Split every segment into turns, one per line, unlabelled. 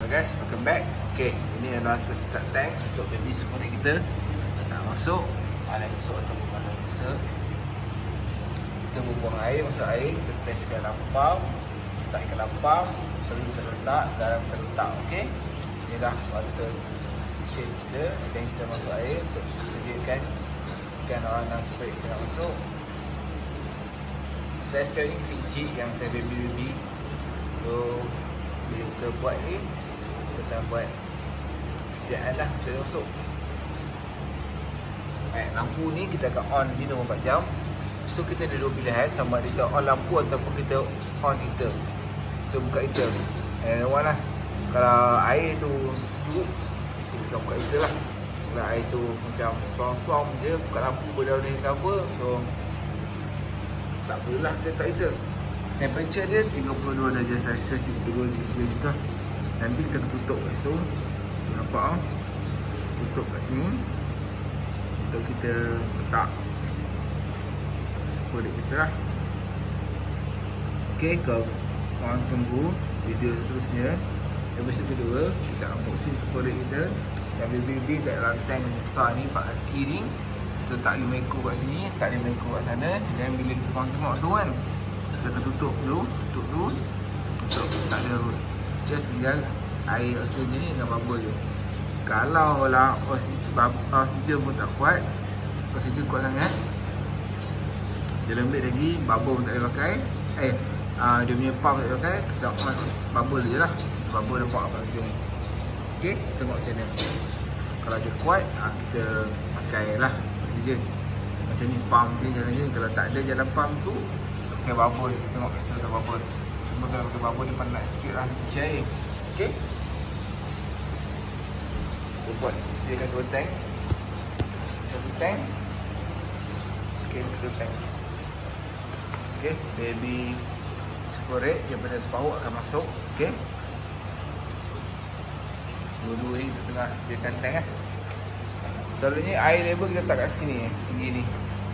guys, welcome back. Okay, ini adalah start tank untuk baby sekolah kita nak masuk. Ada esok ataupun mana masa kita buang air, masuk air, kita testkan lampau, letakkan lampau, lalu kita letak, garam kita letak. Okay, ini dah water change kita. Dan kita masuk air untuk sediakan ikan orang spray kita nak masuk. Saya sekarang ni kecil-kecil yang saya baby. So bila kita buat ni, kita buat sediaan lah kita masuk. Lampu ni kita akan on di 24 jam. So kita ada dua pilihan, sama ada kita on lampu ataupun kita on heater. So buka heater one lah. Kalau air tu sejuk, kita buka heater lah. Kalau air tu macam suam-suam je, buka lampu boleh ada cover. So tak perlulah kita tak heater. Temperature dia 32 darjah Celsius, 32 darjah juga. Nanti kita tutup kat situ. Nampak tak? Tutup kat sini untuk kita letak spray kita lah. Ok, kalau korang tunggu video seterusnya. Episode kedua kita unboxing spray kita yang baby kat dalam tank besar ni, Pak Kiri. Kita letak 5 ekor kat sini, letak 5 ekor kat sana. Dan bila korang tengok tu kan, kita akan tutup dulu untuk tak ada rus. Just tinggal air oksigen ni dengan bubble je. Kalau lah oksigen pun tak kuat, oksigen kuat sangat, dia lembik lagi, bubble pun tak boleh pakai. Dia punya pump tak boleh pakai, kita on bubble je lah. Bubble nampak apa macam ni. Ok, tengok macam ni. Kalau dia kuat, kita pakai lah oksigen. Macam ni pump je jalan je. Kalau tak ada jalan pump tu, pakai bubble. Kita tengok kat situ ada bubble. Cuma kalau pakai bubble dia panas sikit lah cair. Ok, kita buat sediakan 2 tank. Satu tank. Ok, satu tank. Ok, baby sporate daripada separuh akan masuk. Ok, dua-dua ni kita tengah sediakan tank lah. Selalunya air level kita letak kat sini tinggi ni.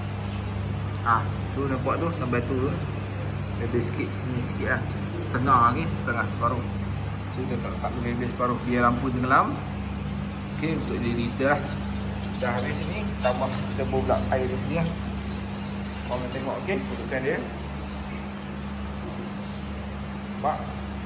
Tu nampak tu, sampai tu lebih sikit, sini sikit lah. Setengah lagi, setengah separuh. So kita tak lebih separuh biar lampu tenggelam. Ok, untuk jadi liter lah. Dah habis sini, tambah kita pulak air di sini lah. Korang tengok, ok, dudukkan dia. Nampak?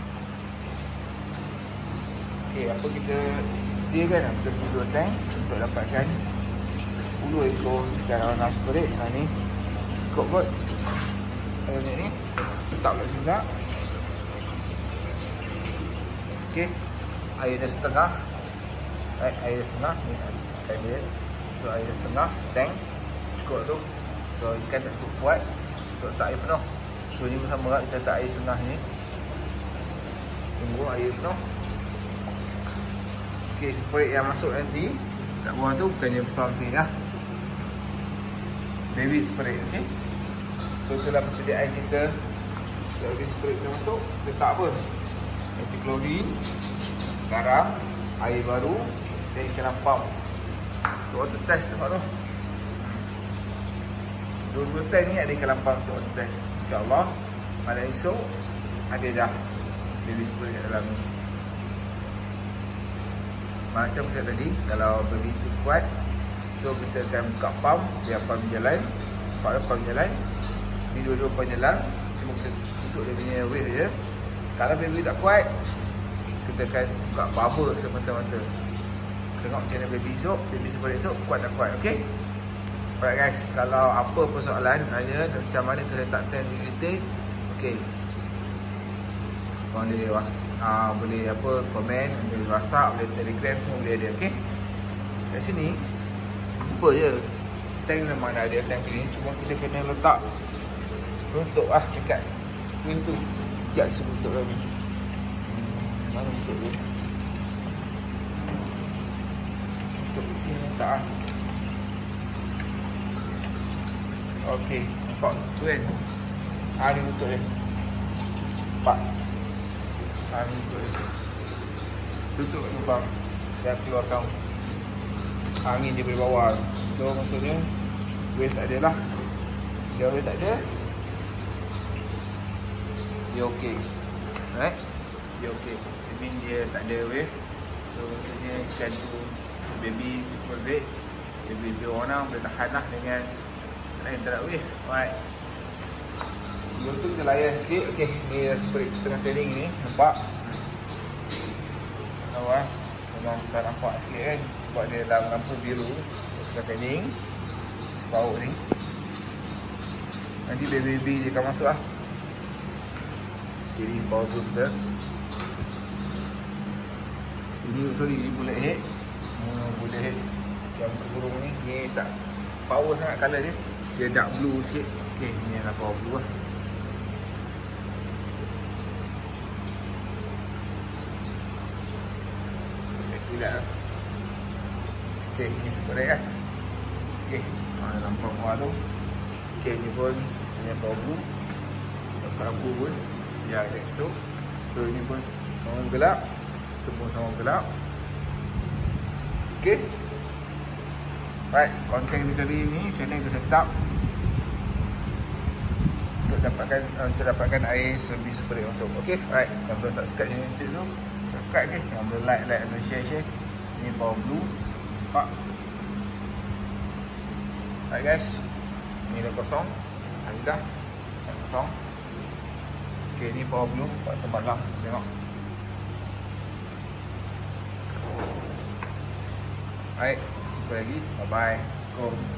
Ok, apa kita sediakan lah. Kita sediakan 2 tank untuk dapatkan 10 ekor ikan arowana spray. Ni cukup kot. Air ni letak pula sini tak. Ok, air dah setengah. Air dah setengah ni air dia. So air dah setengah, tank cukup tu. So ikan tak cukup kuat untuk letak air penuh. So ni pun sama lah, kita letak air setengah ni. Tunggu air penuh. Ok, spray yang masuk nanti kat bawah tu bukannya besar macam ni lah. Baby spray, ok. So itulah persediaan kita. Baby spray kita masuk, letak apa? Anti-klorin, garam, air baru dan ikan lampau. Untuk water test tempat tu. Dua-dua tank ni ada ikan lampau untuk water test. InsyaAllah malam esok ada dah baby spray kat dalam ni. Macam saya tadi, kalau baby tu kuat, so kita akan buka pump, biar pump jalan. Pump jalan, ni dua-dua pump jalan. Cuma kita tutup dia punya weight je. Kalau baby tak kuat, kita akan buka bubble semata-mata. Tengok macam mana baby esok, baby spray esok, kuat tak kuat, ok? Alright guys, kalau apa persoalan tanya macam mana kita letak tank related, ok, korang boleh apa komen, boleh WhatsApp, boleh Telegram, semua boleh ada, ok? Kat sini simple je. Tank memang ada tank ni, cuma kita kena letak runtuk lah dekat pintu. Sekejap saya runtuk lagi. Mana runtuk dia? Runtuk di sini letak lah. Ok, nampak tu kan? Ni runtuk dia. Nampak? Ni runtuk dia. Tutup kat lubang dan keluarkan angin dia boleh bawa. So maksudnya wave tak ada lah. Dia wave tak ada, dia ok. Right? Dia ok. mean dia tak ada wave. So maksudnya ikan tu baby super great. Baby warna boleh tahan lah dengan lain tak ada wave. Alright. Sebelum tu kita layan sikit. Okay, ni seperti setengah training ni. Nampak? Tahu lah. Memang susah nampak sikit kan. Sebab dia dalam lampu biru. Setengah training. Sepauk ni. Nanti baby dia akan masuk lah. Jadi power zoom kita. Ini bullet head. Bullet head yang burung ni. Ni tak power sangat colour dia. Dia dark blue sikit. Okay, ni adalah power blue lah. Okay, ini super red lah. Okay, nampak bawah tu. Okay, ni pun ini power blue. Lampu pun ya kat situ. So ini pun sama gelap. Itu pun sama gelap. Okay. Right, konten kita kali ni channel kita set up untuk dapatkan air super red masuk. Okay, right. Yang belum subscribe channel kita tu, subscribe ke. Yang belum like dan share. Ini power blue. Nampak? Right guys. Ni dah kosong. Alhamdulillah. Dah kosong. Okay, ni power blue. Tempat lah. Tengok. Right. Jumpa lagi. Bye bye. Go.